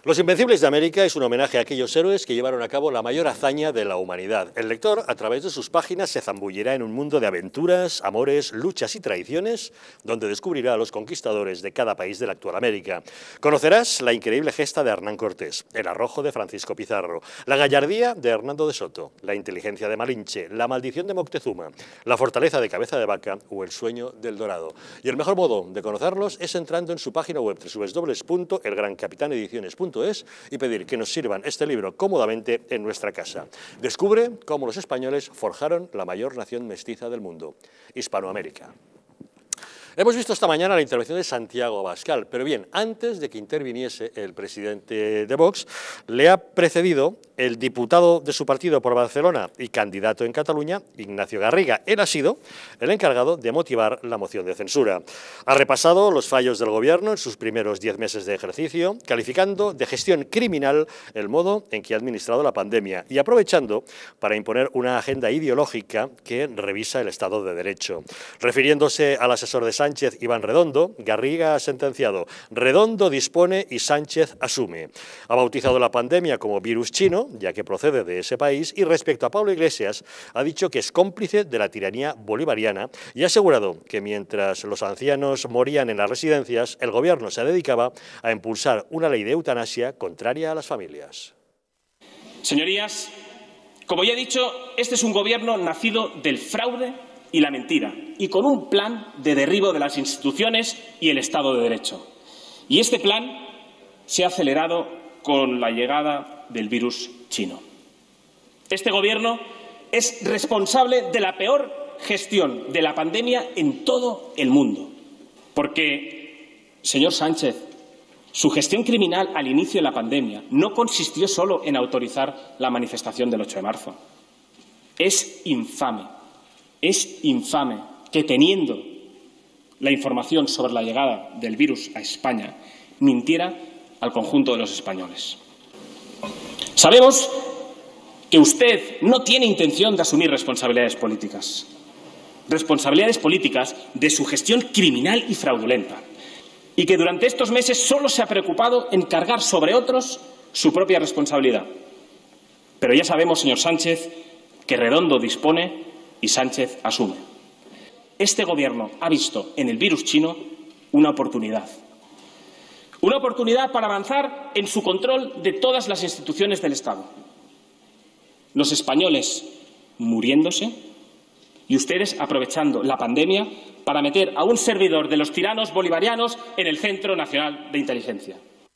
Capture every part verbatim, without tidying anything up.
Los Invencibles de América es un homenaje a aquellos héroes que llevaron a cabo la mayor hazaña de la humanidad. El lector, a través de sus páginas, se zambullirá en un mundo de aventuras, amores, luchas y traiciones, donde descubrirá a los conquistadores de cada país de la actual América. Conocerás la increíble gesta de Hernán Cortés, el arrojo de Francisco Pizarro, la gallardía de Hernando de Soto, la inteligencia de Malinche, la maldición de Moctezuma, la fortaleza de Cabeza de Vaca o el sueño del Dorado. Y el mejor modo de conocerlos es entrando en su página web doble u doble u doble u punto el gran capitán ediciones punto es y pedir que nos sirvan este libro cómodamente en nuestra casa. Descubre cómo los españoles forjaron la mayor nación mestiza del mundo, Hispanoamérica. Hemos visto esta mañana la intervención de Santiago Abascal, pero bien, antes de que interviniese el presidente de Vox, le ha precedido el diputado de su partido por Barcelona y candidato en Cataluña, Ignacio Garriga. Él ha sido el encargado de motivar la moción de censura. Ha repasado los fallos del gobierno en sus primeros diez meses de ejercicio, calificando de gestión criminal el modo en que ha administrado la pandemia y aprovechando para imponer una agenda ideológica que revisa el Estado de Derecho. Refiriéndose al asesor de Sánchez, Sánchez Iván Redondo, Garriga ha sentenciado: Redondo dispone y Sánchez asume. Ha bautizado la pandemia como virus chino, ya que procede de ese país, y respecto a Pablo Iglesias, ha dicho que es cómplice de la tiranía bolivariana y ha asegurado que mientras los ancianos morían en las residencias, el gobierno se dedicaba a impulsar una ley de eutanasia contraria a las familias. Señorías, como ya he dicho, este es un gobierno nacido del fraude y la mentira, y con un plan de derribo de las instituciones y el Estado de Derecho. Y este plan se ha acelerado con la llegada del virus chino. Este gobierno es responsable de la peor gestión de la pandemia en todo el mundo. Porque, señor Sánchez, su gestión criminal al inicio de la pandemia no consistió solo en autorizar la manifestación del ocho de marzo. Es infame. Es infame que, teniendo la información sobre la llegada del virus a España, mintiera al conjunto de los españoles. Sabemos que usted no tiene intención de asumir responsabilidades políticas, responsabilidades políticas de su gestión criminal y fraudulenta, y que durante estos meses solo se ha preocupado en cargar sobre otros su propia responsabilidad. Pero ya sabemos, señor Sánchez, que Redondo dispone y Sánchez asume. Este gobierno ha visto en el virus chino una oportunidad. Una oportunidad para avanzar en su control de todas las instituciones del Estado. Los españoles muriéndose y ustedes aprovechando la pandemia para meter a un servidor de los tiranos bolivarianos en el Centro Nacional de Inteligencia.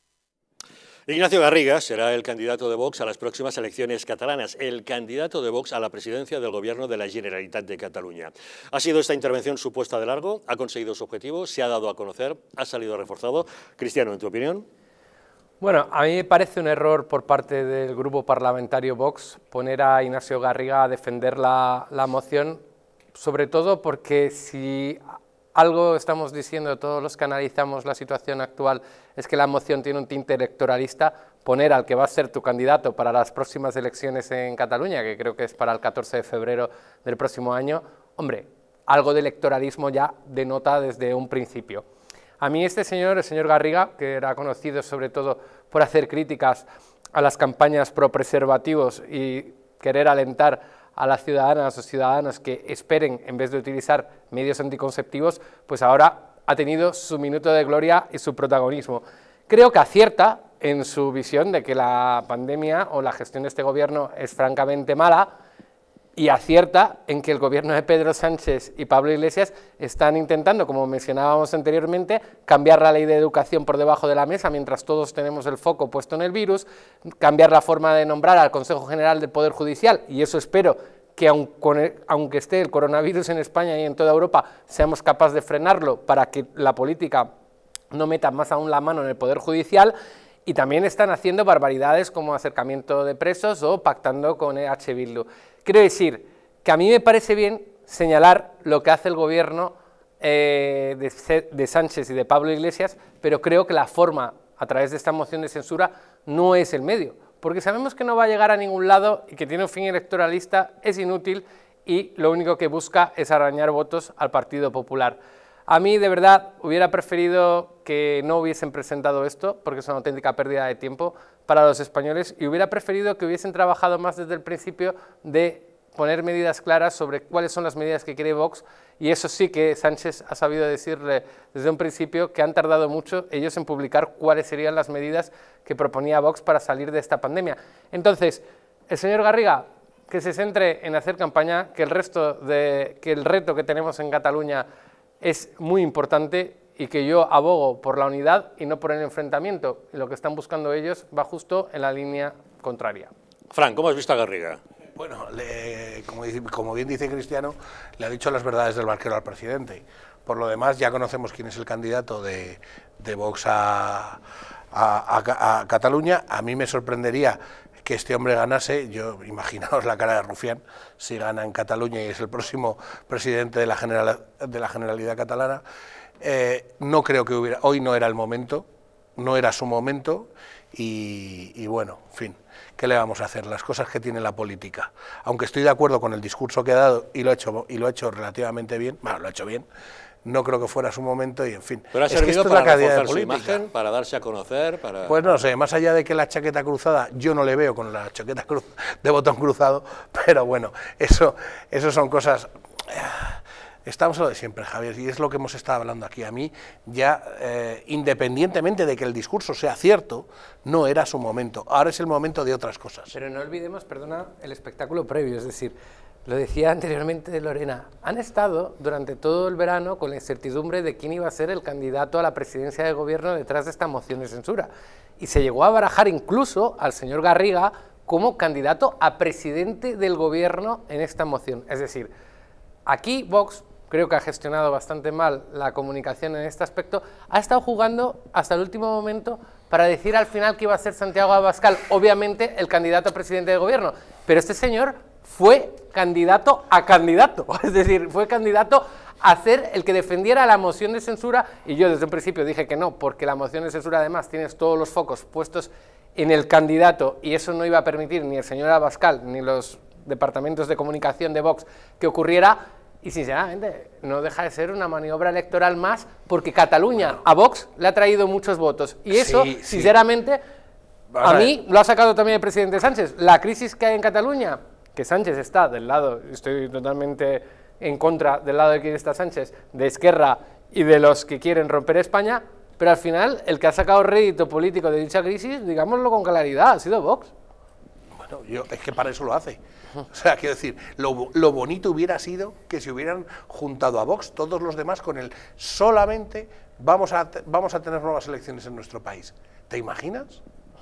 Ignacio Garriga será el candidato de Vox a las próximas elecciones catalanas, el candidato de Vox a la presidencia del Gobierno de la Generalitat de Cataluña. ¿Ha sido esta intervención su puesta de largo? ¿Ha conseguido su objetivo? ¿Se ha dado a conocer? ¿Ha salido reforzado? Cristiano, ¿en tu opinión? Bueno, a mí me parece un error por parte del grupo parlamentario Vox poner a Ignacio Garriga a defender la, la moción, sobre todo porque si algo estamos diciendo todos los que analizamos la situación actual es que la moción tiene un tinte electoralista, poner al que va a ser tu candidato para las próximas elecciones en Cataluña, que creo que es para el catorce de febrero del próximo año, hombre, algo de electoralismo ya denota desde un principio. A mí este señor, el señor Garriga, que era conocido sobre todo por hacer críticas a las campañas pro preservativos y querer alentar a las ciudadanas o ciudadanos que esperen en vez de utilizar medios anticonceptivos, pues ahora ha tenido su minuto de gloria y su protagonismo. Creo que acierta en su visión de que la pandemia o la gestión de este gobierno es francamente mala y acierta en que el gobierno de Pedro Sánchez y Pablo Iglesias están intentando, como mencionábamos anteriormente, cambiar la ley de educación por debajo de la mesa mientras todos tenemos el foco puesto en el virus, cambiar la forma de nombrar al Consejo General del Poder Judicial, y eso espero que aunque esté el coronavirus en España y en toda Europa, seamos capaces de frenarlo para que la política no meta más aún la mano en el Poder Judicial. Y también están haciendo barbaridades como acercamiento de presos o pactando con E H Bildu. Quiero decir que a mí me parece bien señalar lo que hace el gobierno eh, de, de Sánchez y de Pablo Iglesias, pero creo que la forma, a través de esta moción de censura, no es el medio, porque sabemos que no va a llegar a ningún lado y que tiene un fin electoralista, es inútil y lo único que busca es arañar votos al Partido Popular. A mí, de verdad, hubiera preferido que no hubiesen presentado esto, porque es una auténtica pérdida de tiempo para los españoles, y hubiera preferido que hubiesen trabajado más desde el principio de poner medidas claras sobre cuáles son las medidas que quiere Vox, y eso sí que Sánchez ha sabido decirle desde un principio que han tardado mucho ellos en publicar cuáles serían las medidas que proponía Vox para salir de esta pandemia. Entonces, el señor Garriga, que se centre en hacer campaña, que el, resto de, que el reto que tenemos en Cataluña es muy importante y que yo abogo por la unidad y no por el enfrentamiento, y lo que están buscando ellos va justo en la línea contraria. Fran, ¿cómo has visto a Garriga? Bueno, le, como, como bien dice Cristiano, le ha dicho las verdades del barquero al presidente. Por lo demás, ya conocemos quién es el candidato de, de Vox a, a, a, a Cataluña. A mí me sorprendería que este hombre ganase. Yo, imaginaos la cara de Rufián, si gana en Cataluña y es el próximo presidente de la, general, de la Generalidad catalana. Eh, no creo que hubiera, hoy no era el momento, no era su momento, y, y bueno, en fin. ¿Qué le vamos a hacer? Las cosas que tiene la política. Aunque estoy de acuerdo con el discurso que ha dado y lo ha hecho, y lo ha hecho relativamente bien, bueno, lo ha hecho bien, no creo que fuera su momento y en fin. Pero ha es servido que esto para es la calidad reforzar de su política. imagen, para darse a conocer, para... Pues no sé, más allá de que la chaqueta cruzada, yo no le veo con la chaqueta cruz, de botón cruzado, pero bueno, eso, eso son cosas... Estamos a lo de siempre, Javier, y es lo que hemos estado hablando aquí. A mí ya, eh, independientemente de que el discurso sea cierto, no era su momento. Ahora es el momento de otras cosas. Pero no olvidemos, perdona, el espectáculo previo, es decir, lo decía anteriormente Lorena, han estado durante todo el verano con la incertidumbre de quién iba a ser el candidato a la presidencia del gobierno detrás de esta moción de censura. Y se llegó a barajar incluso al señor Garriga como candidato a presidente del gobierno en esta moción. Es decir, aquí Vox... creo que ha gestionado bastante mal la comunicación en este aspecto, ha estado jugando hasta el último momento para decir al final que iba a ser Santiago Abascal, obviamente el candidato a presidente del gobierno, pero este señor fue candidato a candidato, es decir, fue candidato a ser el que defendiera la moción de censura, y yo desde un principio dije que no, porque la moción de censura además tienes todos los focos puestos en el candidato, y eso no iba a permitir ni el señor Abascal ni los departamentos de comunicación de Vox que ocurriera. Y sinceramente, no deja de ser una maniobra electoral más, porque Cataluña bueno. a Vox le ha traído muchos votos. Y eso, sí, sinceramente, sí. a mí lo ha sacado también el presidente Sánchez. La crisis que hay en Cataluña, que Sánchez está del lado, estoy totalmente en contra del lado de quien está Sánchez, de Esquerra y de los que quieren romper España, pero al final el que ha sacado rédito político de dicha crisis, digámoslo con claridad, ha sido Vox. Bueno, yo, es que para eso lo hace. O sea, quiero decir, lo, lo bonito hubiera sido que se hubieran juntado a Vox todos los demás con el solamente vamos a, vamos a tener nuevas elecciones en nuestro país. ¿Te imaginas?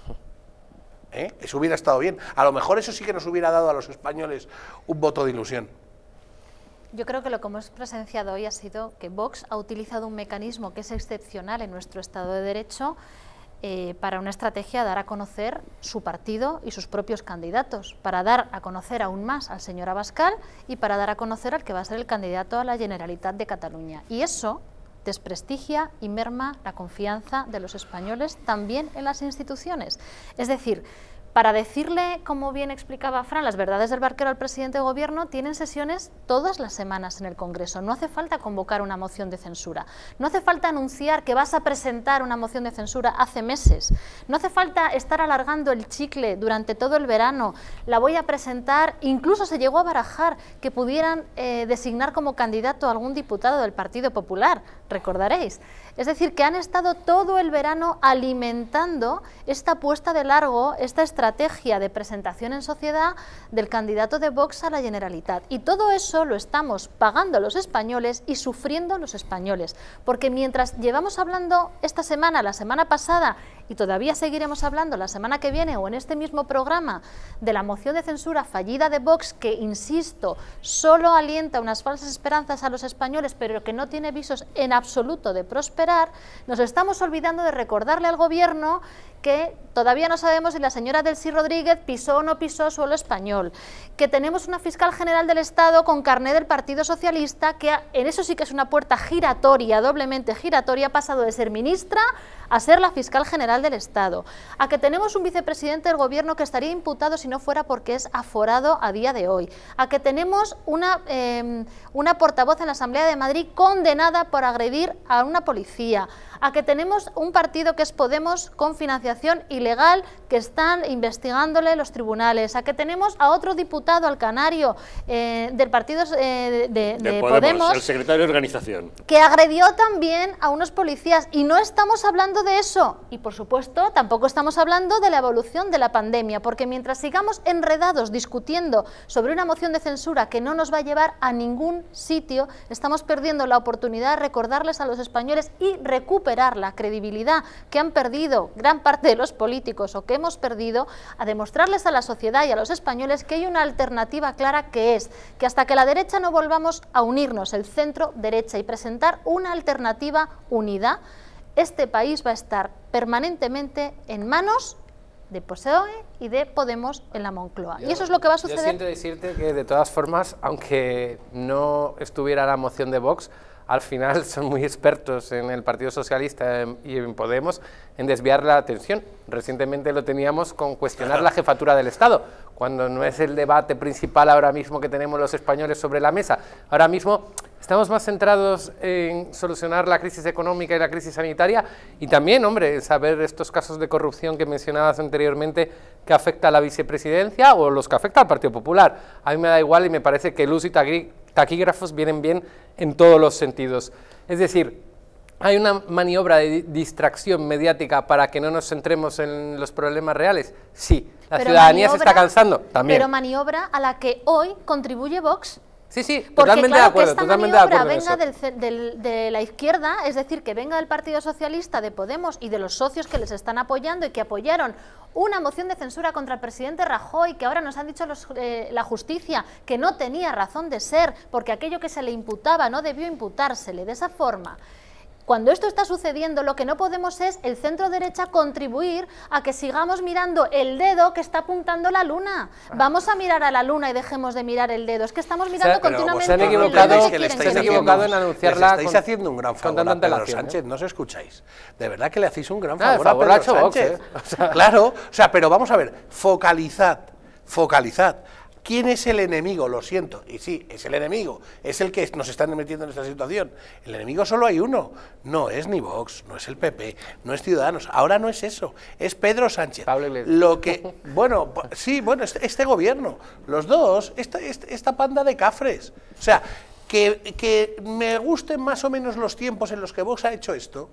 ¿Eh? Eso hubiera estado bien. A lo mejor eso sí que nos hubiera dado a los españoles un voto de ilusión. Yo creo que lo que hemos presenciado hoy ha sido que Vox ha utilizado un mecanismo que es excepcional en nuestro Estado de Derecho eh, para una estrategia de dar a conocer su partido y sus propios candidatos, para dar a conocer aún más al señor Abascal y para dar a conocer al que va a ser el candidato a la Generalitat de Cataluña. Y eso desprestigia y merma la confianza de los españoles también en las instituciones. Es decir, para decirle, como bien explicaba Fran, las verdades del barquero al presidente de gobierno, tienen sesiones todas las semanas en el Congreso. No hace falta convocar una moción de censura. No hace falta anunciar que vas a presentar una moción de censura hace meses. No hace falta estar alargando el chicle durante todo el verano. La voy a presentar, incluso se llegó a barajar que pudieran eh, designar como candidato a algún diputado del Partido Popular, recordaréis. Es decir, que han estado todo el verano alimentando esta puesta de largo, esta estrategia de presentación en sociedad del candidato de Vox a la Generalitat. Y todo eso lo estamos pagando los españoles y sufriendo los españoles. Porque mientras llevamos hablando esta semana, la semana pasada, y todavía seguiremos hablando la semana que viene o en este mismo programa de la moción de censura fallida de Vox, que, insisto, solo alienta unas falsas esperanzas a los españoles, pero que no tiene visos en absoluto de prosperar, nos estamos olvidando de recordarle al gobierno que todavía no sabemos si la señora Delcy Rodríguez pisó o no pisó suelo español, que tenemos una fiscal general del Estado con carné del Partido Socialista, que en eso sí que es una puerta giratoria, doblemente giratoria, ha pasado de ser ministra a ser la fiscal general del Estado, a que tenemos un vicepresidente del Gobierno que estaría imputado si no fuera porque es aforado a día de hoy, a que tenemos una, eh, una portavoz en la Asamblea de Madrid condenada por agredir a una policía, a que tenemos un partido que es Podemos con financiación ilegal que están investigándole los tribunales, a que tenemos a otro diputado, al canario eh, del partido eh, de, de, de de Podemos, Podemos, el secretario de organización, que agredió también a unos policías, y no estamos hablando de eso, y por supuesto tampoco estamos hablando de la evolución de la pandemia, porque mientras sigamos enredados discutiendo sobre una moción de censura que no nos va a llevar a ningún sitio, estamos perdiendo la oportunidad de recordarles a los españoles y recuperar la credibilidad que han perdido gran parte de los políticos o que hemos perdido, a demostrarles a la sociedad y a los españoles que hay una alternativa clara, que es que hasta que la derecha no volvamos a unirnos, el centro derecha, y presentar una alternativa unida, este país va a estar permanentemente en manos de P S O E y de Podemos en la Moncloa. Yo, y eso es lo que va a suceder. Yo siento decirte que, de todas formas, aunque no estuviera la moción de Vox, al final son muy expertos en el Partido Socialista y en Podemos en desviar la atención. Recientemente lo teníamos con cuestionar la jefatura del Estado, cuando no es el debate principal ahora mismo que tenemos los españoles sobre la mesa. Ahora mismo estamos más centrados en solucionar la crisis económica y la crisis sanitaria, y también, hombre, en saber estos casos de corrupción que mencionabas anteriormente que afecta a la vicepresidencia o los que afecta al Partido Popular. A mí me da igual y me parece que luz y taquígrafos vienen bien en todos los sentidos. Es decir, ¿hay una maniobra de distracción mediática para que no nos centremos en los problemas reales? Sí. ¿La pero ciudadanía maniobra, se está cansando? También. Pero maniobra a la que hoy contribuye Vox. Sí, sí, porque, totalmente claro, de acuerdo, que esta totalmente de acuerdo venga en eso. Del, del, de la izquierda, es decir, que venga del Partido Socialista, de Podemos y de los socios que les están apoyando y que apoyaron una moción de censura contra el presidente Rajoy, que ahora nos han dicho los, eh, la justicia que no tenía razón de ser, porque aquello que se le imputaba no debió imputársele de esa forma. Cuando esto está sucediendo, lo que no podemos es el centro derecha contribuir a que sigamos mirando el dedo que está apuntando la luna. Vamos a mirar a la luna y dejemos de mirar el dedo. Es que estamos mirando o sea, continuamente se han equivocado, el dedo que que se han equivocado en anunciarla. Les estáis con, haciendo un gran favor a Pedro Sánchez, ¿eh? No os escucháis. De verdad que le hacéis un gran favor, ah, a Pedro Sánchez. Vox, ¿eh? O sea, claro, o sea, pero vamos a ver, focalizad, focalizad. ¿Quién es el enemigo? Lo siento, y sí, es el enemigo, es el que nos están metiendo en esta situación. El enemigo solo hay uno, no es ni Vox, no es el P P, no es Ciudadanos, ahora no es eso, es Pedro Sánchez. Lo que, bueno, sí, bueno, este, este gobierno, los dos, esta, esta panda de cafres, o sea, que, que me gusten más o menos los tiempos en los que Vox ha hecho esto,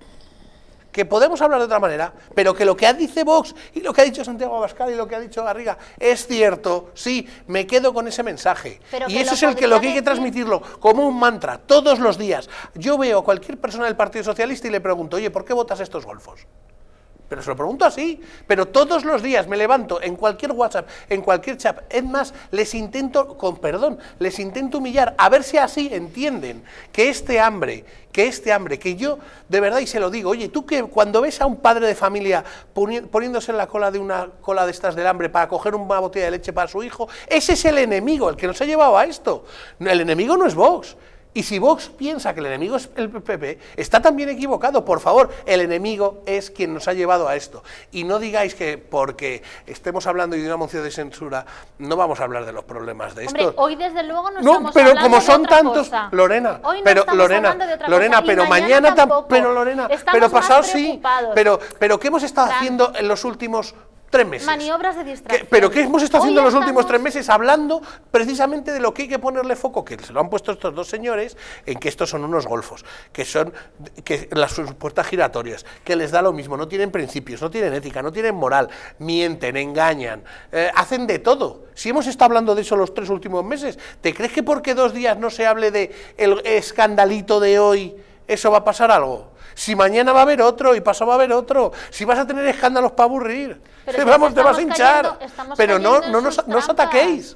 que podemos hablar de otra manera, pero que lo que dice Vox y lo que ha dicho Santiago Abascal y lo que ha dicho Garriga es cierto, sí, me quedo con ese mensaje. Pero y eso es el que lo que hay que transmitirlo como un mantra, todos los días. Yo veo a cualquier persona del Partido Socialista y le pregunto, oye, ¿por qué votas estos golfos? Pero se lo pregunto así, pero todos los días me levanto en cualquier WhatsApp, en cualquier chat, es más, les intento, con perdón, les intento humillar, a ver si así entienden que este hambre, que este hambre, que yo, de verdad, y se lo digo, oye, tú que cuando ves a un padre de familia poniéndose en la cola de una cola de estas del hambre para coger una botella de leche para su hijo, ese es el enemigo, el que nos ha llevado a esto. El enemigo no es Vox. Y si Vox piensa que el enemigo es el P P, está también equivocado. Por favor, el enemigo es quien nos ha llevado a esto. Y no digáis que porque estemos hablando de una moción de censura no vamos a hablar de los problemas de esto. Hombre, hoy desde luego no, no estamos pero hablando como son de otra tantos, cosa. Lorena, hoy no pero estamos Lorena, hablando de otra Lorena, cosa. pero mañana, mañana tampoco. pero Lorena, estamos pero pasado sí, pero pero qué hemos estado Fran. haciendo en los últimos tres meses. Maniobras de distracción. ¿Pero qué hemos estado haciendo Hoy los estamos... últimos tres meses? Hablando precisamente de lo que hay que ponerle foco, que se lo han puesto estos dos señores, en que estos son unos golfos, que son que las puertas giratorias, que les da lo mismo, no tienen principios, no tienen ética, no tienen moral, mienten, engañan, eh, hacen de todo. Si hemos estado hablando de eso los tres últimos meses, ¿te crees que porque dos días no se hable de el escandalito de hoy, eso va a pasar algo? Si mañana va a haber otro y pasado va a haber otro, si vas a tener escándalos para aburrir, pero vamos, si te vas a hinchar, cayendo, pero no, no, nos, no os ataquéis.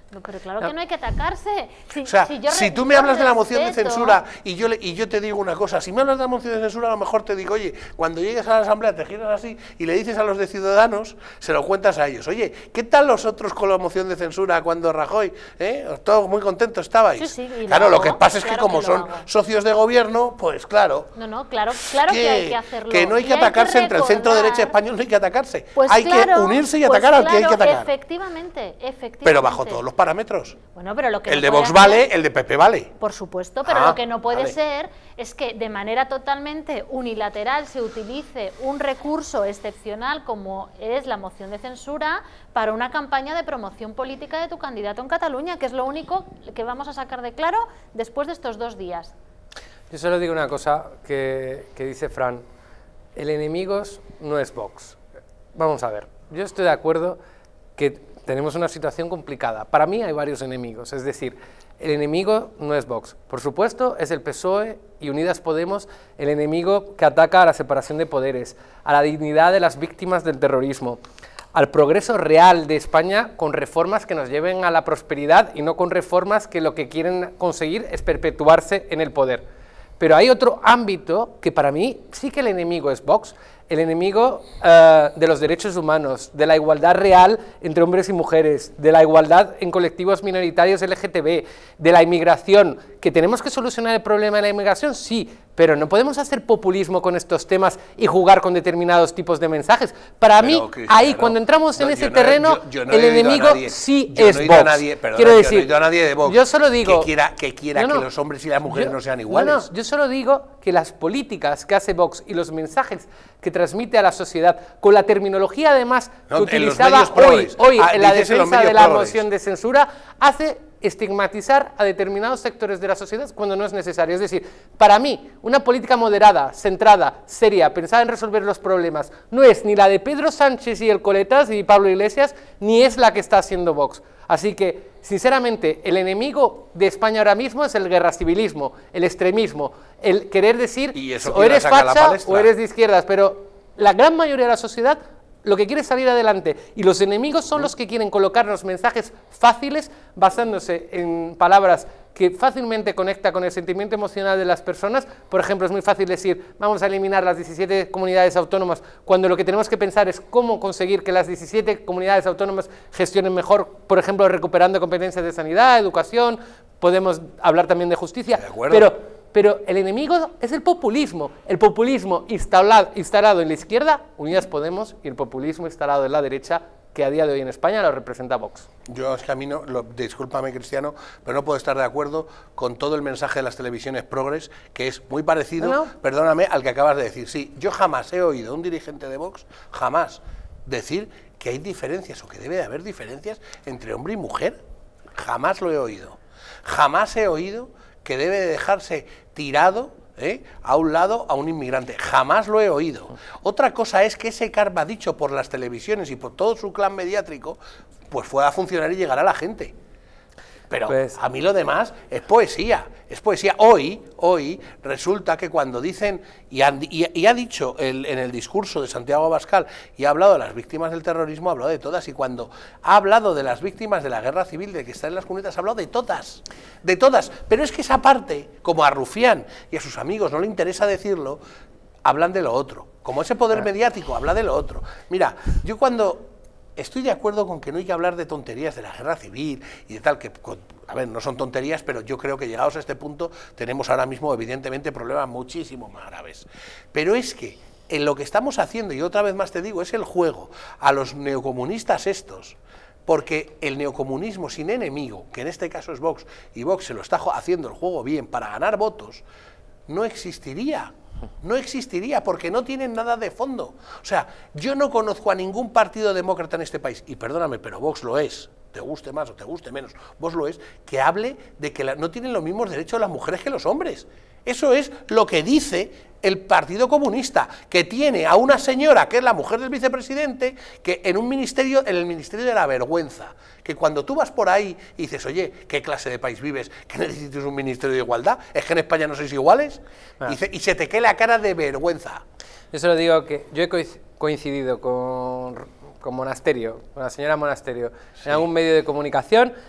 No, pero claro que no hay que atacarse. Si, o sea, si, yo si re, tú me hablas de la moción de respeto... censura y yo, le, y yo te digo una cosa, si me hablas de la moción de censura a lo mejor te digo, oye, cuando llegues a la asamblea te giras así y le dices a los de Ciudadanos, se lo cuentas a ellos, oye, ¿qué tal los otros con la moción de censura cuando Rajoy, eh, todos muy contentos estabais? Sí, sí, claro, lo, lo que pasa es que claro como que son hago. socios de gobierno, pues claro. No, no, claro, claro que, que hay que hacerlo. Que no hay que y atacarse hay que entre el centro derecha español, no hay que atacarse. Pues hay claro, que unirse y pues atacar al claro, que hay que atacar. Efectivamente, efectivamente. Pero bajo todos los parámetros. Bueno, pero lo que el no de puede Vox hacer, vale, el de P P vale. Por supuesto, pero Ah, lo que no puede vale. ser es que de manera totalmente unilateral se utilice un recurso excepcional como es la moción de censura para una campaña de promoción política de tu candidato en Cataluña, que es lo único que vamos a sacar de claro después de estos dos días. Yo solo digo una cosa que, que dice Fran, el enemigo no es Vox. Vamos a ver, yo estoy de acuerdo que tenemos una situación complicada. Para mí hay varios enemigos, es decir, el enemigo no es Vox. Por supuesto, es el P S O E y Unidas Podemos el enemigo que ataca a la separación de poderes, a la dignidad de las víctimas del terrorismo, al progreso real de España con reformas que nos lleven a la prosperidad y no con reformas que lo que quieren conseguir es perpetuarse en el poder. Pero hay otro ámbito que para mí sí que el enemigo es Vox, el enemigo uh, de los derechos humanos, de la igualdad real entre hombres y mujeres, de la igualdad en colectivos minoritarios L G T B, de la inmigración, que tenemos que solucionar el problema de la inmigración, sí, pero no podemos hacer populismo con estos temas y jugar con determinados tipos de mensajes. Para Pero, mí, Cristiano, ahí, cuando entramos en no, ese yo no he- terreno, yo- yo no el he oído a enemigo nadie- sí yo no es he oído a Vox. nadie- perdona, Quiero yo no he decir, oído a nadie de Vox yo solo digo... que quiera, que, quiera No, no, que los hombres y las mujeres yo- no sean no, iguales. no, yo solo digo que las políticas que hace Vox y los mensajes que transmite a la sociedad, con la terminología además No, que en los utilizaba medios hoy, progres. hoy Ah, en la dices en los defensa de medios la progres. moción de censura, hace estigmatizar a determinados sectores de la sociedad cuando no es necesario. Es decir, para mí, una política moderada, centrada, seria, pensada en resolver los problemas, no es ni la de Pedro Sánchez y el Coletas y Pablo Iglesias, ni es la que está haciendo Vox. Así que, sinceramente, el enemigo de España ahora mismo es el guerra civilismo, el extremismo, el querer decir Y eso o quién la eres saca a la facha palestra. o eres de izquierdas, pero la gran mayoría de la sociedad lo que quiere es salir adelante, y los enemigos son los que quieren colocarnos mensajes fáciles basándose en palabras que fácilmente conecta con el sentimiento emocional de las personas. Por ejemplo, es muy fácil decir, vamos a eliminar las diecisiete comunidades autónomas, cuando lo que tenemos que pensar es cómo conseguir que las diecisiete comunidades autónomas gestionen mejor, por ejemplo, recuperando competencias de sanidad, educación, podemos hablar también de justicia, De acuerdo. pero... Pero el enemigo es el populismo, el populismo instalado, instalado en la izquierda, Unidas Podemos, y el populismo instalado en la derecha, que a día de hoy en España lo representa Vox. Yo es que a mí no, lo, discúlpame Cristiano, pero no puedo estar de acuerdo con todo el mensaje de las televisiones progres, que es muy parecido, No, no. perdóname, al que acabas de decir. Sí, yo jamás he oído a un dirigente de Vox, jamás, decir que hay diferencias o que debe de haber diferencias entre hombre y mujer. Jamás lo he oído. Jamás he oído que debe de dejarse tirado ¿eh? a un lado a un inmigrante. Jamás lo he oído. Otra cosa es que ese karma dicho por las televisiones y por todo su clan mediático, pues pueda funcionar y llegar a la gente. Pero Pues- a mí lo demás es poesía, es poesía. Hoy, hoy resulta que cuando dicen, y, han- y- y ha dicho el- en el discurso de Santiago Abascal, y ha hablado de las víctimas del terrorismo, ha hablado de todas, y cuando ha hablado de las víctimas de la guerra civil, de que están en las comunidades, ha hablado de todas, de todas. Pero es que esa parte, como a Rufián y a sus amigos no le interesa decirlo, hablan de lo otro. Como ese poder mediático habla de lo otro. Mira, yo cuando... Estoy de acuerdo con que no hay que hablar de tonterías de la guerra civil y de tal, que, con- a ver, no son tonterías, pero yo creo que llegados a este punto tenemos ahora mismo, evidentemente, problemas muchísimo más graves. Pero es que en lo que estamos haciendo, y otra vez más te digo, es el juego a los neocomunistas estos, porque el neocomunismo sin enemigo, que en este caso es Vox, y Vox se lo está jo- haciendo el juego bien para ganar votos, no existiría. No existiría porque no tienen nada de fondo. O sea, yo no conozco a ningún partido demócrata en este país, y perdóname, pero Vox lo es, te guste más o te guste menos, Vox lo es, que hable de que la- no tienen los mismos derechos las mujeres que los hombres. Eso es lo que dice el Partido Comunista, que tiene a una señora, que es la mujer del vicepresidente, que en un ministerio, en el Ministerio de la Vergüenza, que cuando tú vas por ahí y dices, oye, ¿qué clase de país vives que necesites un Ministerio de Igualdad? ¿Es que en España no sois iguales? Ah. Y, se- y se te cae la cara de vergüenza. Yo solo digo que yo he coinc- coincidido con, con Monasterio, con la señora Monasterio, en algún medio de comunicación,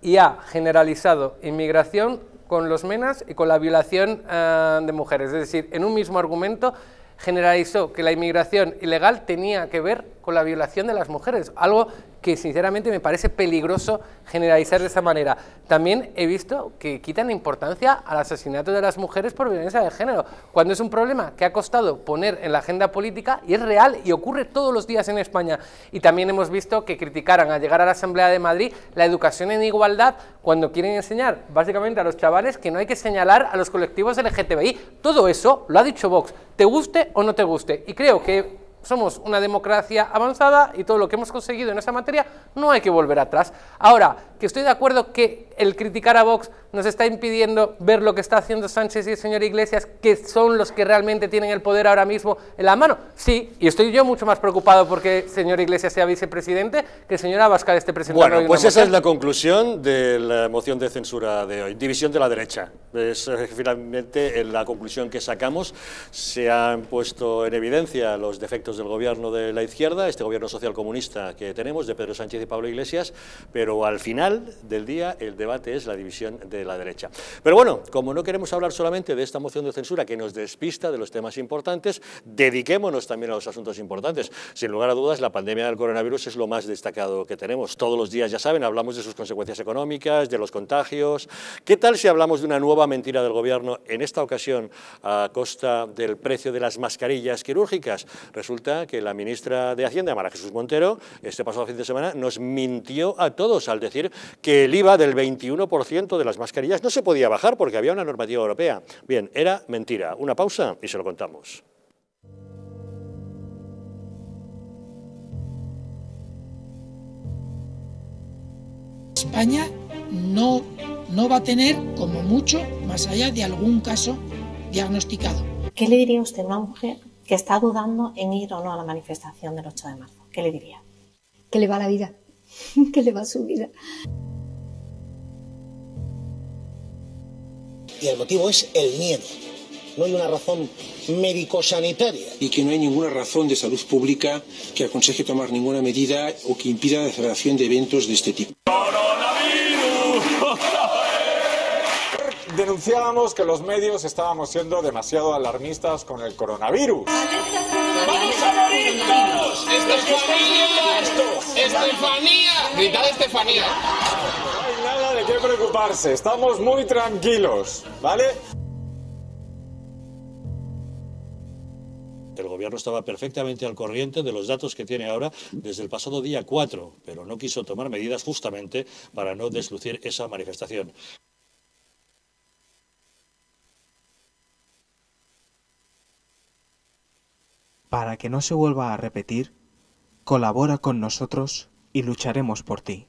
y ha generalizado inmigración con los menas y con la violación uh, de mujeres. Es decir, en un mismo argumento generalizó que la inmigración ilegal tenía que ver con la violación de las mujeres, algo que sinceramente me parece peligroso generalizar de esa manera. También he visto que quitan importancia al asesinato de las mujeres por violencia de género, cuando es un problema que ha costado poner en la agenda política y es real y ocurre todos los días en España. Y también hemos visto que criticaran al llegar a la Asamblea de Madrid la educación en igualdad cuando quieren enseñar básicamente a los chavales que no hay que señalar a los colectivos L G T B I. Todo eso lo ha dicho Vox, te guste o no te guste, y creo que somos una democracia avanzada y todo lo que hemos conseguido en esa materia no hay que volver atrás. Ahora, que estoy de acuerdo que el criticar a Vox nos está impidiendo ver lo que está haciendo Sánchez y el señor Iglesias, que son los que realmente tienen el poder ahora mismo en la mano. Sí, y estoy yo mucho más preocupado porque el señor Iglesias sea vicepresidente que el señor Abascal esté presentando. Bueno, pues esa es la conclusión de la moción de censura de hoy, división de la derecha. Es eh, finalmente la conclusión que sacamos. Se han puesto en evidencia los defectos del gobierno de la izquierda, este gobierno socialcomunista que tenemos, de Pedro Sánchez y Pablo Iglesias, pero al final del día el debate es la división de la derecha. Pero bueno, como no queremos hablar solamente de esta moción de censura que nos despista de los temas importantes, dediquémonos también a los asuntos importantes. Sin lugar a dudas, la pandemia del coronavirus es lo más destacado que tenemos. Todos los días, ya saben, hablamos de sus consecuencias económicas, de los contagios. ¿Qué tal si hablamos de una nueva mentira del gobierno, en esta ocasión a costa del precio de las mascarillas quirúrgicas? Resulta que la ministra de Hacienda, María Jesús Montero, este pasado fin de semana nos mintió a todos al decir que el I V A del veintiuno por ciento de las mascarillas no se podía bajar porque había una normativa europea. Bien, era mentira. Una pausa y se lo contamos. España no, no va a tener, como mucho, más allá de algún caso diagnosticado. ¿Qué le diría usted a una mujer que está dudando en ir o no a la manifestación del ocho de marzo? ¿Qué le diría? Que le va la vida, que le va su vida. Y el motivo es el miedo. No hay una razón médico-sanitaria. Y que no hay ninguna razón de salud pública que aconseje tomar ninguna medida o que impida la celebración de eventos de este tipo. Denunciábamos que los medios estábamos siendo demasiado alarmistas con el coronavirus. ¡Vamos a morir todos! ¡Estefanía! ¡Estefanía! ¡Gritad Estefanía! No hay nada de qué preocuparse, estamos muy tranquilos, ¿vale? El gobierno estaba perfectamente al corriente de los datos que tiene ahora desde el pasado día cuatro, pero no quiso tomar medidas justamente para no deslucir esa manifestación. Para que no se vuelva a repetir, colabora con nosotros y lucharemos por ti.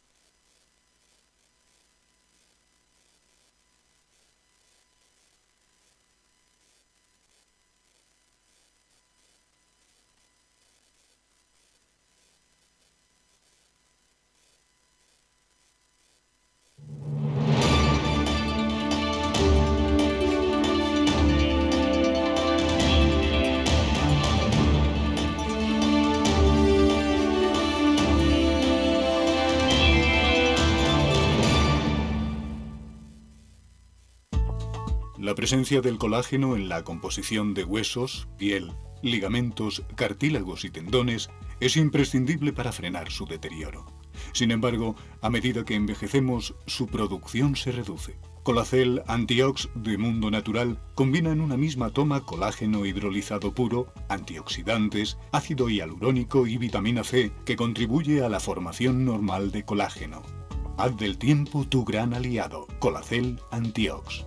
La presencia del colágeno en la composición de huesos, piel, ligamentos, cartílagos y tendones es imprescindible para frenar su deterioro. Sin embargo, a medida que envejecemos, su producción se reduce. Colacel Antiox de Mundo Natural combina en una misma toma colágeno hidrolizado puro, antioxidantes, ácido hialurónico y vitamina C que contribuye a la formación normal de colágeno. Haz del tiempo tu gran aliado. Colacel Antiox.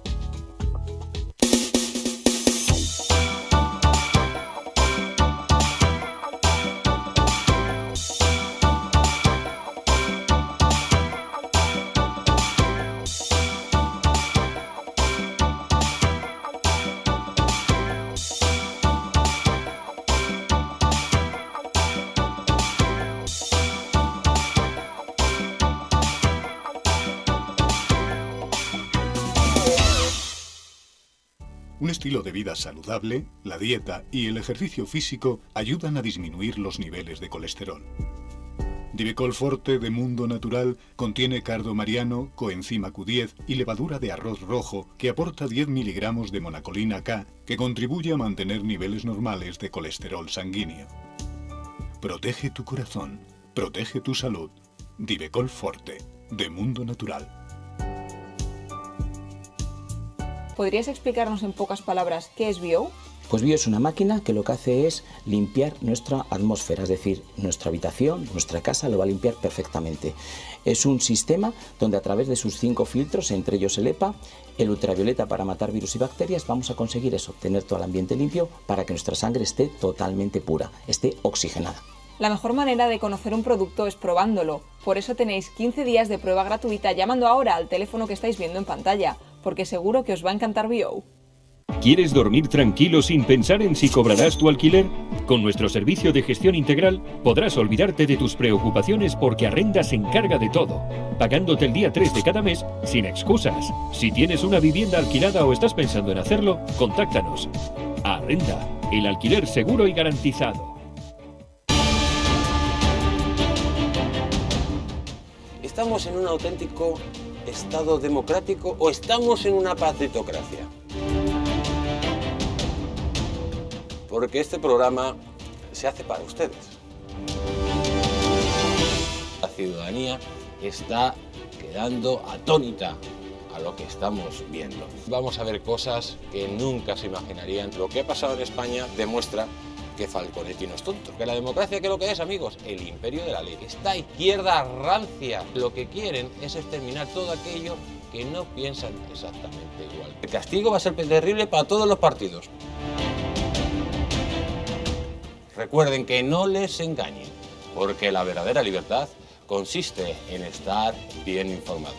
Un estilo de vida saludable, la dieta y el ejercicio físico ayudan a disminuir los niveles de colesterol. Divecol Forte de Mundo Natural contiene cardo mariano, coenzima Q diez y levadura de arroz rojo que aporta diez miligramos de monacolina K que contribuye a mantener niveles normales de colesterol sanguíneo. Protege tu corazón, protege tu salud. Divecol Forte de Mundo Natural. ¿Podrías explicarnos en pocas palabras qué es Bio? Pues Bio es una máquina que lo que hace es limpiar nuestra atmósfera, es decir, nuestra habitación, nuestra casa lo va a limpiar perfectamente. Es un sistema donde a través de sus cinco filtros, entre ellos el EPA, el ultravioleta para matar virus y bacterias, vamos a conseguir eso, tener todo el ambiente limpio para que nuestra sangre esté totalmente pura, esté oxigenada. La mejor manera de conocer un producto es probándolo. Por eso tenéis quince días de prueba gratuita llamando ahora al teléfono que estáis viendo en pantalla, porque seguro que os va a encantar Bio. ¿Quieres dormir tranquilo sin pensar en si cobrarás tu alquiler? Con nuestro servicio de gestión integral podrás olvidarte de tus preocupaciones porque Arrenda se encarga de todo, pagándote el día tres de cada mes sin excusas. Si tienes una vivienda alquilada o estás pensando en hacerlo, contáctanos. Arrenda, el alquiler seguro y garantizado. ¿Estamos en un auténtico Estado democrático o estamos en una partitocracia? Porque este programa se hace para ustedes. La ciudadanía está quedando atónita a lo que estamos viendo. Vamos a ver cosas que nunca se imaginarían. Lo que ha pasado en España demuestra que Falconetti no es tonto. Que la democracia, ¿qué es lo que es, amigos? El imperio de la ley. Esta izquierda rancia lo que quieren es exterminar todo aquello que no piensan exactamente igual. El castigo va a ser terrible para todos los partidos. Recuerden que no les engañen, porque la verdadera libertad consiste en estar bien informados.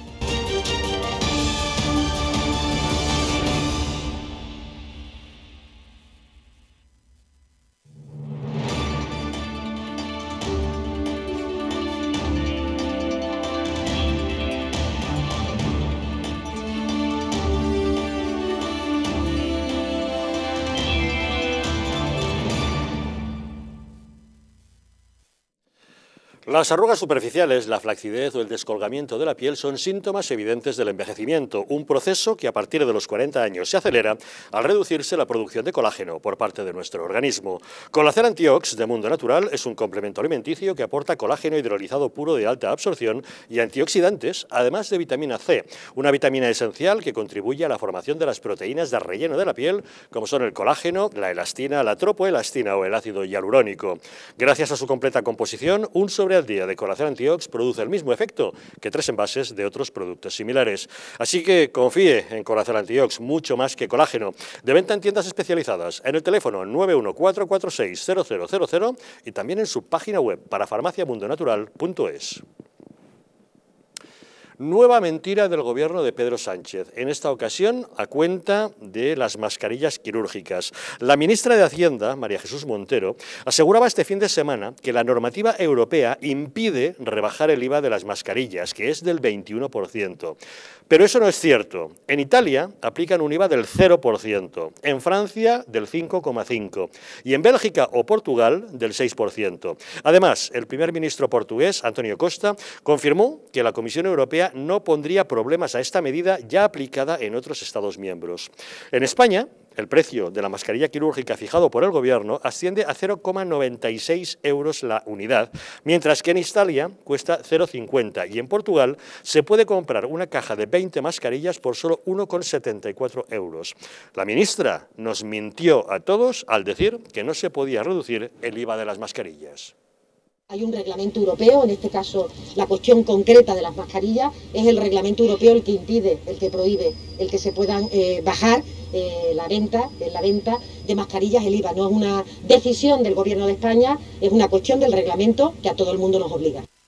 Las arrugas superficiales, la flacidez o el descolgamiento de la piel son síntomas evidentes del envejecimiento, un proceso que a partir de los cuarenta años se acelera al reducirse la producción de colágeno por parte de nuestro organismo. Colacel Antiox de Mundo Natural es un complemento alimenticio que aporta colágeno hidrolizado puro de alta absorción y antioxidantes, además de vitamina C, una vitamina esencial que contribuye a la formación de las proteínas de relleno de la piel, como son el colágeno, la elastina, la tropoelastina o el ácido hialurónico. Gracias a su completa composición, un sobre al día de Colacel Antiox produce el mismo efecto que tres envases de otros productos similares. Así que confíe en Colacel Antiox, mucho más que colágeno. De venta en tiendas especializadas, en el teléfono nueve uno cuatro cuatro seis cero cero cero cero y también en su página web para farmacia mundo natural punto es. Nueva mentira del gobierno de Pedro Sánchez, en esta ocasión a cuenta de las mascarillas quirúrgicas. La ministra de Hacienda, María Jesús Montero, aseguraba este fin de semana que la normativa europea impide rebajar el I V A de las mascarillas, que es del veintiuno por ciento. Pero eso no es cierto. En Italia aplican un I V A del cero por ciento, en Francia del cinco coma cinco por ciento y en Bélgica o Portugal del seis por ciento. Además, el primer ministro portugués, António Costa, confirmó que la Comisión Europea no pondría problemas a esta medida ya aplicada en otros Estados miembros. En España, el precio de la mascarilla quirúrgica fijado por el Gobierno asciende a cero coma noventa y seis euros la unidad, mientras que en Italia cuesta cero coma cincuenta y en Portugal se puede comprar una caja de veinte mascarillas por solo uno coma setenta y cuatro euros. La ministra nos mintió a todos al decir que no se podía reducir el I V A de las mascarillas. Hay un reglamento europeo, en este caso la cuestión concreta de las mascarillas, es el reglamento europeo el que impide, el que prohíbe, el que se puedan eh, bajar eh, la venta, eh, la venta de mascarillas, el I V A. No es una decisión del Gobierno de España, es una cuestión del reglamento que a todo el mundo nos obliga.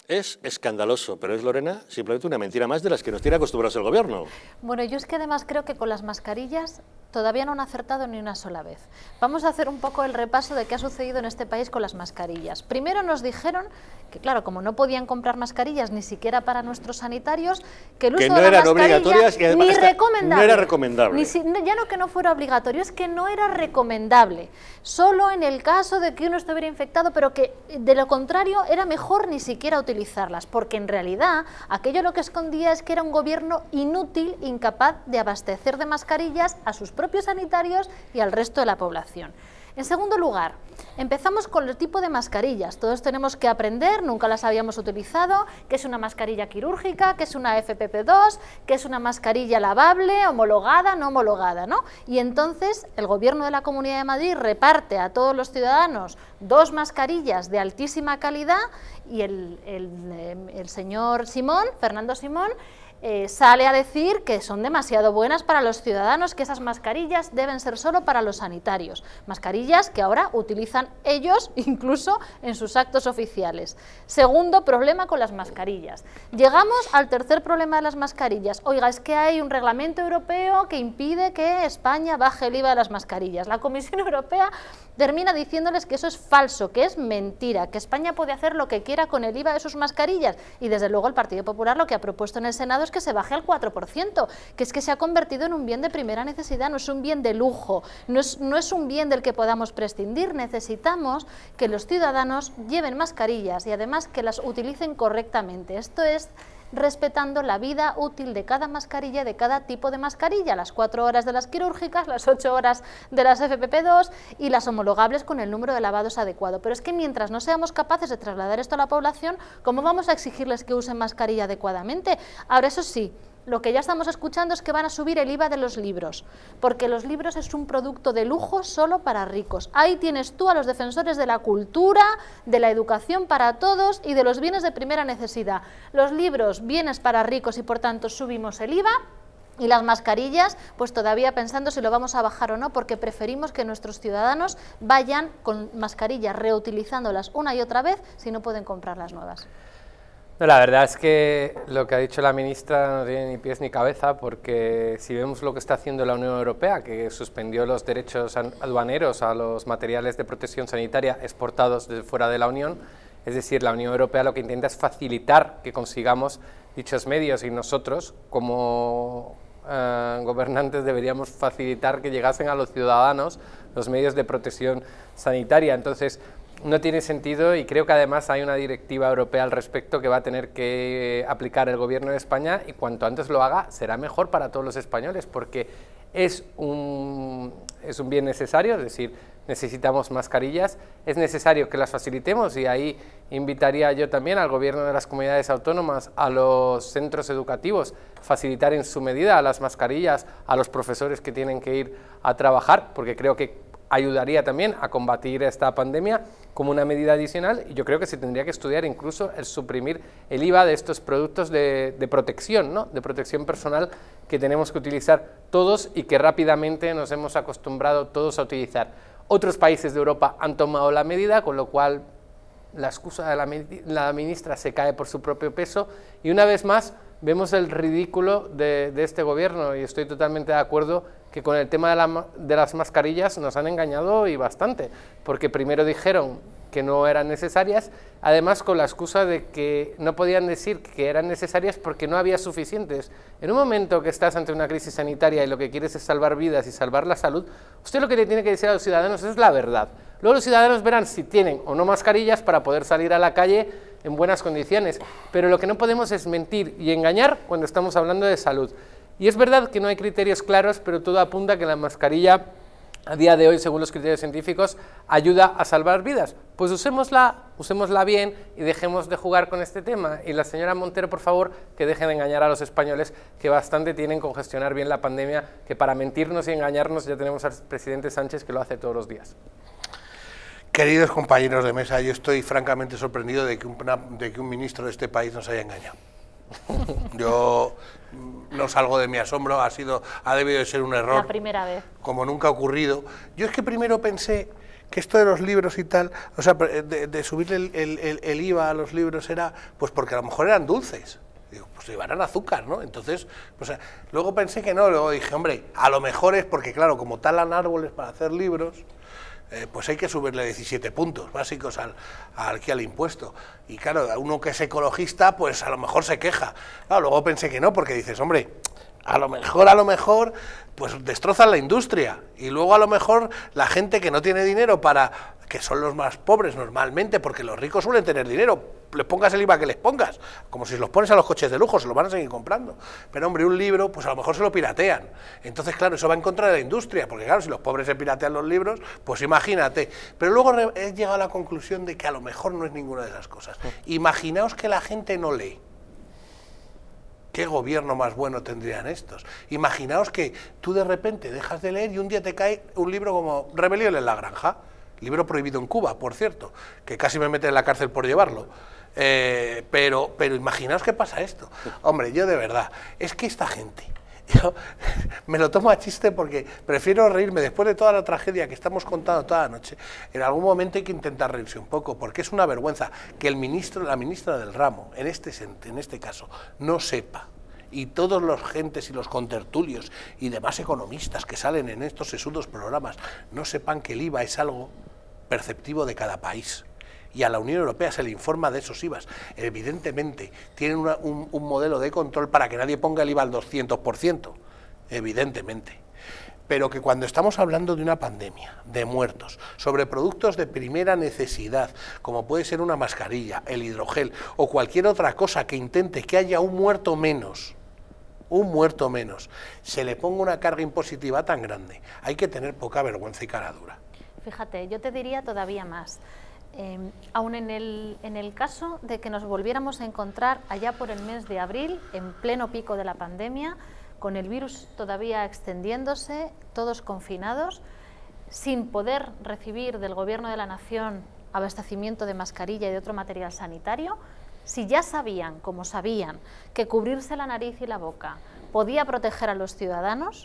Es escandaloso, pero es, Lorena, simplemente una mentira más de las que nos tiene acostumbrados el Gobierno. Bueno, yo es que además creo que con las mascarillas todavía no han acertado ni una sola vez. Vamos a hacer un poco el repaso de qué ha sucedido en este país con las mascarillas. Primero nos dijeron que, claro, como no podían comprar mascarillas ni siquiera para nuestros sanitarios, que el uso que no de la eran mascarilla obligatorias y además ni hasta recomendable. no era recomendable. Ni si, ya no que no fuera obligatorio, es que no era recomendable. Solo en el caso de que uno estuviera infectado, pero que de lo contrario era mejor ni siquiera utilizarlas, porque en realidad aquello lo que escondía es que era un gobierno inútil, incapaz de abastecer de mascarillas a sus propios sanitarios y al resto de la población. En segundo lugar, empezamos con el tipo de mascarillas. Todos tenemos que aprender, nunca las habíamos utilizado, qué es una mascarilla quirúrgica, qué es una F P P dos, qué es una mascarilla lavable, homologada, no homologada, ¿no? Y entonces el Gobierno de la Comunidad de Madrid reparte a todos los ciudadanos dos mascarillas de altísima calidad y el, el, el señor Simón, Fernando Simón, Eh, sale a decir que son demasiado buenas para los ciudadanos, que esas mascarillas deben ser solo para los sanitarios. Mascarillas que ahora utilizan ellos incluso en sus actos oficiales. Segundo problema con las mascarillas. Llegamos al tercer problema de las mascarillas. Oiga, es que hay un reglamento europeo que impide que España baje el I V A de las mascarillas. La Comisión Europea termina diciéndoles que eso es falso, que es mentira, que España puede hacer lo que quiera con el I V A de sus mascarillas. Y desde luego el Partido Popular lo que ha propuesto en el Senado es que se baje al cuatro por ciento, que es que se ha convertido en un bien de primera necesidad, no es un bien de lujo, no es, no es un bien del que podamos prescindir. Necesitamos que los ciudadanos lleven mascarillas y además que las utilicen correctamente. Esto es respetando la vida útil de cada mascarilla, de cada tipo de mascarilla, las cuatro horas de las quirúrgicas, las ocho horas de las F P P dos y las homologables con el número de lavados adecuado. Pero es que mientras no seamos capaces de trasladar esto a la población, ¿cómo vamos a exigirles que usen mascarilla adecuadamente? Ahora, eso sí, lo que ya estamos escuchando es que van a subir el I V A de los libros, porque los libros es un producto de lujo solo para ricos. Ahí tienes tú a los defensores de la cultura, de la educación para todos y de los bienes de primera necesidad. Los libros, bienes para ricos y por tanto subimos el I V A, y las mascarillas, pues todavía pensando si lo vamos a bajar o no, porque preferimos que nuestros ciudadanos vayan con mascarillas reutilizándolas una y otra vez si no pueden comprar las nuevas. No, la verdad es que lo que ha dicho la ministra no tiene ni pies ni cabeza, porque si vemos lo que está haciendo la Unión Europea, que suspendió los derechos aduaneros a los materiales de protección sanitaria exportados desde fuera de la Unión, es decir, la Unión Europea lo que intenta es facilitar que consigamos dichos medios y nosotros, como eh, gobernantes, deberíamos facilitar que llegasen a los ciudadanos los medios de protección sanitaria. Entonces, no tiene sentido y creo que además hay una directiva europea al respecto que va a tener que aplicar el Gobierno de España y cuanto antes lo haga será mejor para todos los españoles porque es un, es un bien necesario, es decir, necesitamos mascarillas, es necesario que las facilitemos y ahí invitaría yo también al Gobierno de las comunidades autónomas, a los centros educativos, facilitar en su medida las mascarillas a los profesores que tienen que ir a trabajar, porque creo que ayudaría también a combatir esta pandemia como una medida adicional y yo creo que se tendría que estudiar incluso el suprimir el I V A de estos productos de, de protección, ¿no? de protección personal que tenemos que utilizar todos y que rápidamente nos hemos acostumbrado todos a utilizar. Otros países de Europa han tomado la medida, con lo cual la excusa de la, la ministra se cae por su propio peso y una vez más vemos el ridículo de, de este gobierno y estoy totalmente de acuerdo que con el tema de, la, de las mascarillas nos han engañado y bastante, porque primero dijeron que no eran necesarias, además con la excusa de que no podían decir que eran necesarias porque no había suficientes. En un momento que estás ante una crisis sanitaria y lo que quieres es salvar vidas y salvar la salud, usted lo que le tiene que decir a los ciudadanos es la verdad. Luego los ciudadanos verán si tienen o no mascarillas para poder salir a la calle en buenas condiciones, pero lo que no podemos es mentir y engañar cuando estamos hablando de salud. Y es verdad que no hay criterios claros, pero todo apunta a que la mascarilla, a día de hoy, según los criterios científicos, ayuda a salvar vidas. Pues usémosla, usémosla bien y dejemos de jugar con este tema. Y la señora Montero, por favor, que deje de engañar a los españoles, que bastante tienen con gestionar bien la pandemia, que para mentirnos y engañarnos ya tenemos al presidente Sánchez que lo hace todos los días. Queridos compañeros de mesa, yo estoy francamente sorprendido de que un, de que un ministro de este país nos haya engañado. Yo no salgo de mi asombro, ha sido, ha debido de ser un error. La primera vez. Como nunca ha ocurrido. Yo es que primero pensé que esto de los libros y tal, o sea, de, de subirle el, el, el, el I V A a los libros era, pues porque a lo mejor eran dulces. Digo, pues llevarán azúcar, ¿no? Entonces, pues, luego pensé que no, luego dije, hombre, a lo mejor es porque, claro, como talan árboles para hacer libros, eh, pues hay que subirle diecisiete puntos básicos al, al, al impuesto. Y claro, uno que es ecologista, pues a lo mejor se queja. Claro, luego pensé que no, porque dices, hombre, a lo mejor, a lo mejor, pues destrozan la industria. Y luego a lo mejor la gente que no tiene dinero para, que son los más pobres normalmente, porque los ricos suelen tener dinero, les pongas el I V A que les pongas, como si los pones a los coches de lujo, se los van a seguir comprando. Pero hombre, un libro, pues a lo mejor se lo piratean. Entonces, claro, eso va en contra de la industria, porque claro, si los pobres se piratean los libros, pues imagínate. Pero luego he llegado a la conclusión de que a lo mejor no es ninguna de esas cosas. Imaginaos que la gente no lee. ¿Qué gobierno más bueno tendrían estos? Imaginaos que tú de repente dejas de leer y un día te cae un libro como Rebelión en la Granja, libro prohibido en Cuba, por cierto, que casi me meten en la cárcel por llevarlo. Eh, pero, pero imaginaos que pasa esto. Hombre, yo de verdad, es que esta gente, yo me lo tomo a chiste porque prefiero reírme después de toda la tragedia que estamos contando toda la noche. En algún momento hay que intentar reírse un poco, porque es una vergüenza que el ministro, la ministra del ramo, en este, en este caso, no sepa, y todos los gentes y los contertulios y demás economistas que salen en estos sesudos programas no sepan que el I V A es algo perceptivo de cada país. Y a la Unión Europea se le informa de esos I V As. Evidentemente, tienen una, un, un modelo de control para que nadie ponga el I V A al doscientos por ciento, evidentemente. Pero que cuando estamos hablando de una pandemia, de muertos, sobre productos de primera necesidad, como puede ser una mascarilla, el hidrogel o cualquier otra cosa que intente que haya un muerto menos, un muerto menos, se le ponga una carga impositiva tan grande, hay que tener poca vergüenza y cara dura. Fíjate, yo te diría todavía más. Eh, aun en el, en el caso de que nos volviéramos a encontrar allá por el mes de abril, en pleno pico de la pandemia, con el virus todavía extendiéndose, todos confinados, sin poder recibir del Gobierno de la Nación abastecimiento de mascarilla y de otro material sanitario, si ya sabían, como sabían, que cubrirse la nariz y la boca podía proteger a los ciudadanos,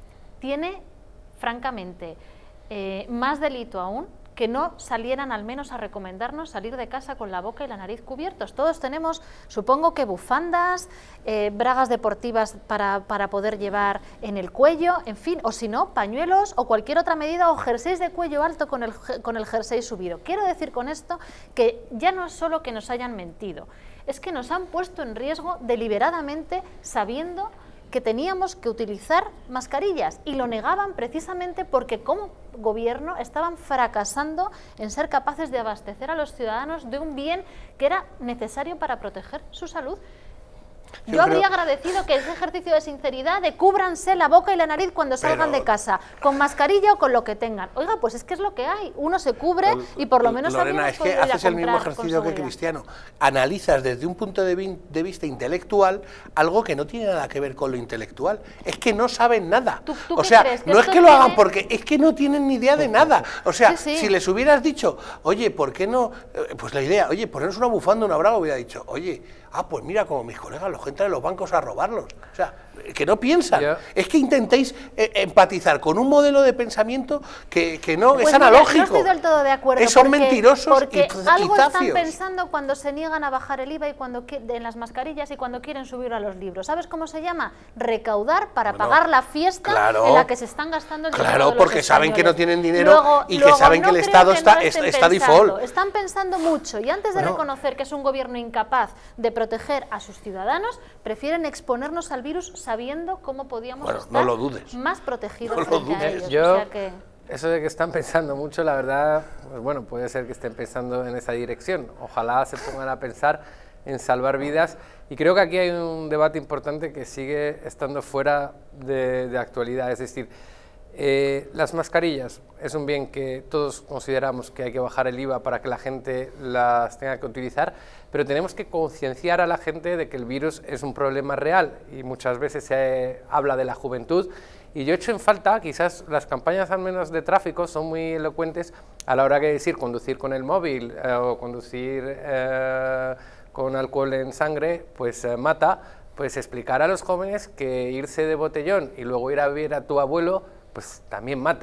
tiene, francamente, eh, más delito aún que no salieran al menos a recomendarnos salir de casa con la boca y la nariz cubiertos. Todos tenemos, supongo que bufandas, eh, bragas deportivas para, para poder llevar en el cuello, en fin, o si no, pañuelos o cualquier otra medida, o jerseys de cuello alto con el, con el jersey subido. Quiero decir con esto que ya no es solo que nos hayan mentido, es que nos han puesto en riesgo deliberadamente sabiendo que teníamos que utilizar mascarillas y lo negaban precisamente porque como gobierno estaban fracasando en ser capaces de abastecer a los ciudadanos de un bien que era necesario para proteger su salud. Yo, Yo habría creo... agradecido que ese ejercicio de sinceridad de cúbranse la boca y la nariz cuando salgan Pero... de casa, con mascarilla o con lo que tengan. Oiga, pues es que es lo que hay, uno se cubre y por lo menos... Lorena, es que haces el mismo ejercicio que Cristiano, analizas desde un punto de, vi de vista intelectual algo que no tiene nada que ver con lo intelectual, es que no saben nada. ¿Tú, tú o sea, crees? no es que lo hagan porque es que no tienen ni idea de nada. O sea, sí, sí. si les hubieras dicho, oye, ¿por qué no? Pues la idea, oye, ponernos una bufanda, una braga, hubiera dicho, oye, ah, pues mira, como mis colegas, los que entran en los bancos a robarlos. O sea, que no piensan. Yeah. Es que intentéis eh, empatizar con un modelo de pensamiento que, que no pues es mira, analógico. No estoy del todo de acuerdo. Es, son porque, mentirosos porque y, algo y zafios. Están pensando cuando se niegan a bajar el I V A y cuando en las mascarillas y cuando quieren subir a los libros. ¿Sabes cómo se llama? Recaudar para bueno, pagar la fiesta claro, en la que se están gastando el dinero. Claro, de porque los saben que no tienen dinero luego, y que luego saben no que el Estado que está, no está, está default. Están pensando mucho y antes de bueno. reconocer que es un gobierno incapaz de proteger a sus ciudadanos, prefieren exponernos al virus sabiendo cómo podíamos bueno, estar no lo dudes. más protegidos no frente a ellos. Yo, o sea que... Eso de que están pensando mucho, la verdad, pues bueno, puede ser que estén pensando en esa dirección. Ojalá se pongan a pensar en salvar vidas. Y creo que aquí hay un debate importante que sigue estando fuera de, de actualidad. Es decir, eh, las mascarillas es un bien que todos consideramos que hay que bajar el I V A para que la gente las tenga que utilizar, pero tenemos que concienciar a la gente de que el virus es un problema real y muchas veces se habla de la juventud. Y yo echo en falta, quizás las campañas al menos de tráfico son muy elocuentes a la hora de decir conducir con el móvil eh, o conducir eh, con alcohol en sangre, pues eh, mata, pues explicar a los jóvenes que irse de botellón y luego ir a ver a tu abuelo, pues también mata.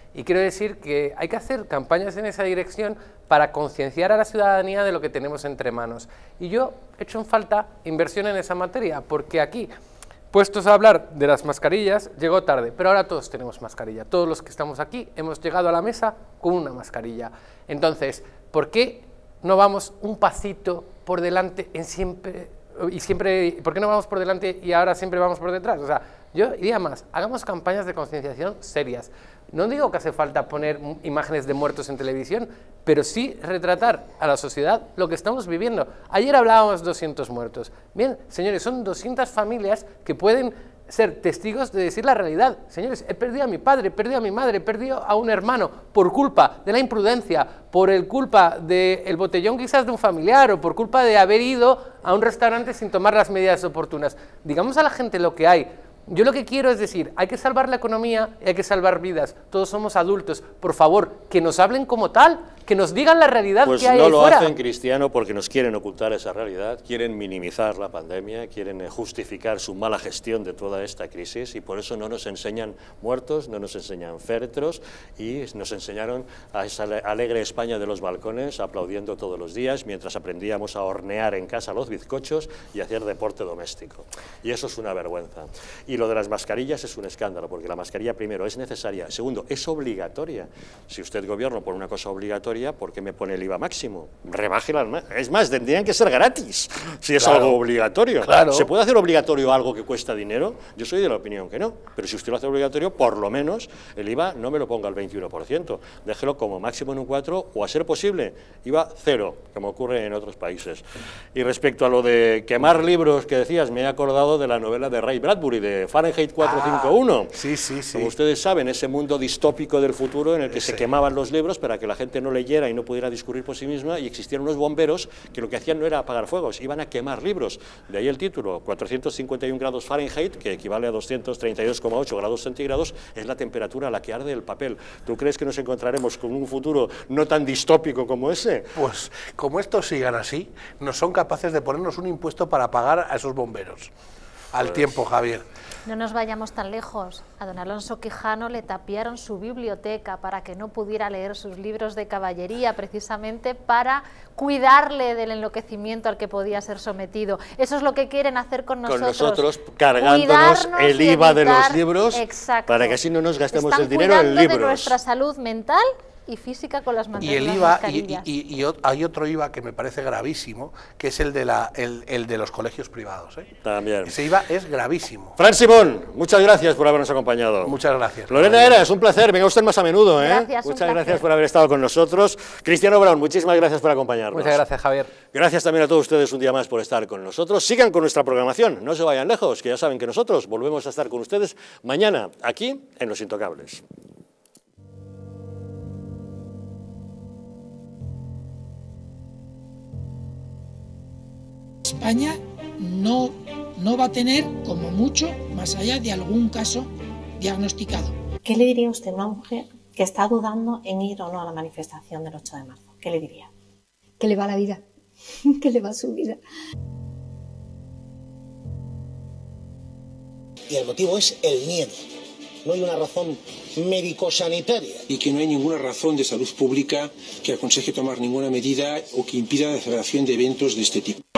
Y quiero decir que hay que hacer campañas en esa dirección para concienciar a la ciudadanía de lo que tenemos entre manos. Y yo he hecho en falta inversión en esa materia, porque aquí, puestos a hablar de las mascarillas, llegó tarde, pero ahora todos tenemos mascarilla. Todos los que estamos aquí hemos llegado a la mesa con una mascarilla. Entonces, ¿por qué no vamos un pasito por delante en siempre, y siempre, ¿por qué no vamos por delante y ahora siempre vamos por detrás? O sea, yo diría más, hagamos campañas de concienciación serias. No digo que hace falta poner imágenes de muertos en televisión, pero sí retratar a la sociedad lo que estamos viviendo. Ayer hablábamos de doscientos muertos. Bien, señores, son doscientas familias que pueden ser testigos de decir la realidad. Señores, he perdido a mi padre, he perdido a mi madre, he perdido a un hermano por culpa de la imprudencia, por el culpa del botellón quizás de un familiar o por culpa de haber ido a un restaurante sin tomar las medidas oportunas. Digamos a la gente lo que hay. Yo lo que quiero es decir, hay que salvar la economía y hay que salvar vidas. Todos somos adultos. Por favor, que nos hablen como tal, que nos digan la realidad pues que hay no ahí lo fuera. hacen, Cristiano, porque nos quieren ocultar esa realidad, quieren minimizar la pandemia, quieren justificar su mala gestión de toda esta crisis y por eso no nos enseñan muertos, no nos enseñan féretros y nos enseñaron a esa alegre España de los balcones aplaudiendo todos los días mientras aprendíamos a hornear en casa los bizcochos y hacer deporte doméstico. Y eso es una vergüenza. Y lo de las mascarillas es un escándalo, porque la mascarilla, primero, es necesaria, segundo, es obligatoria. Si usted, gobierno, pone una cosa obligatoria, ¿por qué me pone el I V A máximo? Rebájela, es más, tendrían que ser gratis, si es Claro. algo obligatorio. Claro. ¿Se puede hacer obligatorio algo que cuesta dinero? Yo soy de la opinión que no, pero si usted lo hace obligatorio, por lo menos el I V A no me lo ponga al veintiuno por ciento, déjelo como máximo en un cuatro por ciento o, a ser posible, I V A cero, como ocurre en otros países. Y respecto a lo de quemar libros que decías, me he acordado de la novela de Ray Bradbury, de Fahrenheit cuatrocientos cincuenta y uno. Ah, sí, sí, sí. Como ustedes saben, ese mundo distópico del futuro en el que Ese. se quemaban los libros para que la gente no leyera y no pudiera discurrir por sí misma, y existían unos bomberos que lo que hacían no era apagar fuegos, iban a quemar libros. De ahí el título, cuatrocientos cincuenta y uno grados Fahrenheit, que equivale a doscientos treinta y dos coma ocho grados centígrados, es la temperatura a la que arde el papel. ¿Tú crees que nos encontraremos con un futuro no tan distópico como ese? Pues como estos sigan así, no son capaces de ponernos un impuesto para pagar a esos bomberos. Al Pues... tiempo, Javier. No nos vayamos tan lejos. A don Alonso Quijano le tapiaron su biblioteca para que no pudiera leer sus libros de caballería, precisamente para cuidarle del enloquecimiento al que podía ser sometido. Eso es lo que quieren hacer con nosotros. Con nosotros, cargándonos el I V A de los libros, exacto, para que así no nos gastemos Están el dinero en cuidando libros. de nuestra salud mental y física con las, Y el las I V A, y, mascarillas. y, y, y hay otro I V A que me parece gravísimo, que es el de, la, el, el de los colegios privados. ¿eh? También. Ese I V A es gravísimo. Fran Simón, muchas gracias por habernos acompañado. Muchas gracias. Lorena Era, es un placer, venga usted más a menudo. ¿eh? Gracias, un muchas placer. gracias por haber estado con nosotros. Cristiano Brown, muchísimas gracias por acompañarnos. Muchas gracias, Javier. Gracias también a todos ustedes un día más por estar con nosotros. Sigan con nuestra programación, no se vayan lejos, que ya saben que nosotros volvemos a estar con ustedes mañana, aquí en Los Intocables. España no, no va a tener, como mucho, más allá de algún caso diagnosticado. ¿Qué le diría usted a una mujer que está dudando en ir o no a la manifestación del ocho de marzo? ¿Qué le diría? Que le va la vida, que le va su vida. Y el motivo es el miedo. No hay una razón médico-sanitaria. Y que no hay ninguna razón de salud pública que aconseje tomar ninguna medida o que impida la celebración de eventos de este tipo.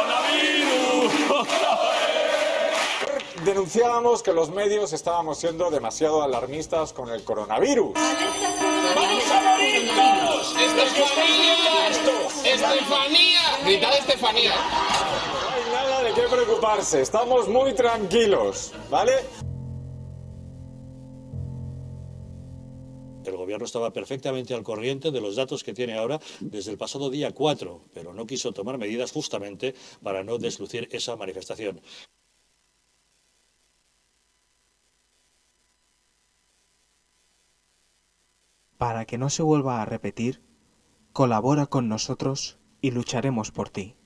Denunciábamos que los medios estábamos siendo demasiado alarmistas con el coronavirus. ¡Vamos a morir todos! ¡Estefanía! ¡Estefanía! Gritad Estefanía. No hay nada de qué preocuparse, estamos muy tranquilos, ¿vale? El gobierno estaba perfectamente al corriente de los datos que tiene ahora desde el pasado día cuatro, pero no quiso tomar medidas justamente para no deslucir esa manifestación. Para que no se vuelva a repetir, colabora con nosotros y lucharemos por ti.